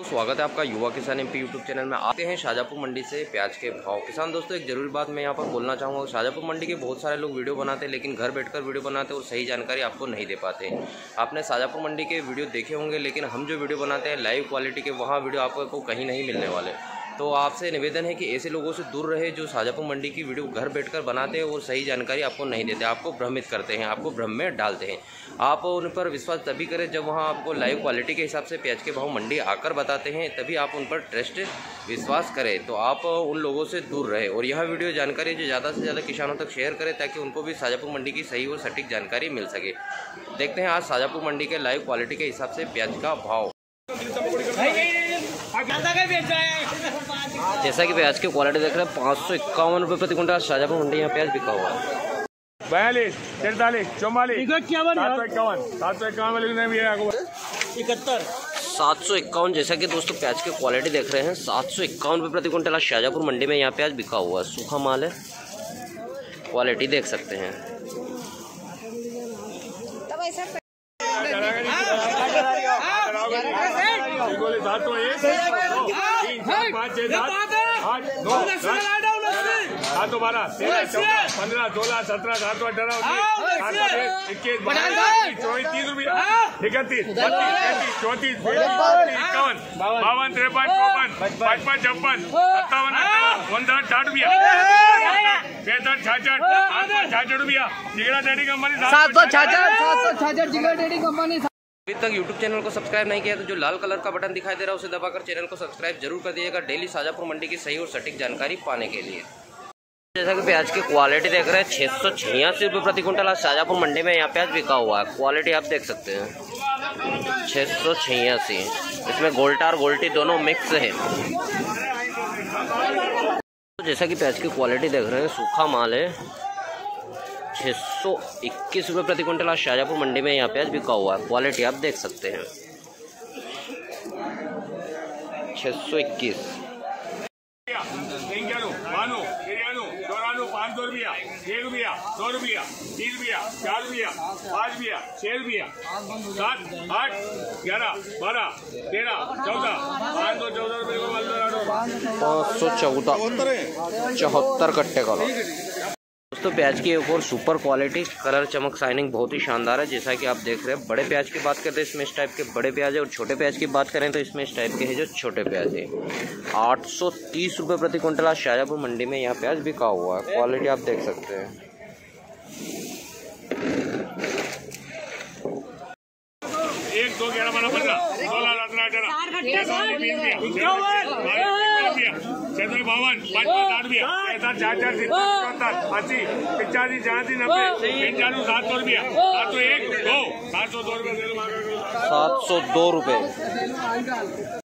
स्वागत है आपका युवा किसान एमपी यूट्यूब चैनल में। आते हैं शाजापुर मंडी से प्याज के भाव। किसान दोस्तों, एक जरूरी बात मैं यहाँ पर बोलना चाहूँगा। शाजापुर मंडी के बहुत सारे लोग वीडियो बनाते हैं, लेकिन घर बैठकर वीडियो बनाते हैं और सही जानकारी आपको नहीं दे पाते हैं। आपने शाजापुर मंडी के वीडियो देखे होंगे, लेकिन हम जो वीडियो बनाते हैं लाइव क्वालिटी के, वहाँ वीडियो आपको कहीं नहीं मिलने वाले। तो आपसे निवेदन है कि ऐसे लोगों से दूर रहे जो शाजापुर मंडी की वीडियो घर बैठकर बनाते हैं और सही जानकारी आपको नहीं देते, आपको भ्रमित करते हैं, आपको भ्रम में डालते हैं। आप उन पर विश्वास तभी करें जब वहां आपको लाइव क्वालिटी के हिसाब से प्याज के भाव मंडी आकर बताते हैं, तभी आप उन पर ट्रस्ट विश्वास करें। तो आप उन लोगों से दूर रहे और यह वीडियो जानकारी जो ज़्यादा से ज़्यादा किसानों तक शेयर करें, ताकि उनको भी शाजापुर मंडी की सही और सटीक जानकारी मिल सके। देखते हैं आज शाजापुर मंडी के लाइव क्वालिटी के हिसाब से प्याज का भाव। जैसा कि प्याज की क्वालिटी देख रहे हैं, 551 रुपये प्रति क्विंटल शाजापुर मंडी यहाँ प्याज बिका हुआ है। 42, 43, 44, 751। जैसा कि दोस्तों प्याज की क्वालिटी देख रहे हैं, 751 रुपये प्रति क्विंटल शाजापुर मंडी में यहाँ प्याज बिका हुआ है। सूखा माल है, क्वालिटी देख सकते हैं। सात 12, 13, 14, 15, 16, 17, 18, 19, 21, 22, 23, 30 रुपया, 31, 32, 33, 34, 51, 52, 53, 54, 55, 56, 57, 58, 60 रुपया, 65, 66, 66 रुपया। जिगरा ट्रेडिंग कंपनी 766 जिगरा ट्रेडिंग कंपनी। अभी तक यूट्यूब चैनल को सब्सक्राइब नहीं किया तो जो लाल कलर का बटन दिखाई दे रहा है उसे दबाकर चैनल को सब्सक्राइब जरूर कर दिएगा, डेली शाजापुर मंडी की सही और सटीक जानकारी पाने के लिए। जैसा कि प्याज की क्वालिटी देख रहे हैं, 686 रुपये प्रति क्विंटल आज शाजापुर मंडी में यहाँ प्याज बिका हुआ है। क्वालिटी आप देख सकते हैं, 686। इसमें गोल्टा और गोल्टी दोनों मिक्स है। जैसा कि प्याज की क्वालिटी देख रहे हैं, सूखा माल है, 621 रुपये प्रति क्विंटल आज शाजापुर मंडी में यहाँ प्याज बिका हुआ है। क्वालिटी आप देख सकते हैं, 621। 500 रुपया, 1 रुपया, 2 रुपया, 3 रुपया, 4 रुपया, 5 रुपया, 6 रुपया, 7, 8, 11, 12, 13, 14, 514 रुपये, 514, 74 कट्टे करो। दोस्तों प्याज की एक और सुपर क्वालिटी, कलर चमक शाइनिंग बहुत ही शानदार है। जैसा कि आप देख रहे हैं, बड़े प्याज की बात करते हैं इसमें इस टाइप के बड़े प्याज है, और छोटे प्याज की बात करें तो इसमें इस टाइप के है जो छोटे प्याज है। 830 रुपये प्रति क्विंटल आज शाजापुर मंडी में यहाँ प्याज बिका हुआ है। क्वालिटी आप देख सकते हैं। 1, 2, 11, 12, 15, 16, 17, 18, 52, 55, 60 रुपया, 64, 80, 85, 86, 90, 95, 700 रुपया, 701, 2, 702 रुपये, 702 रुपये।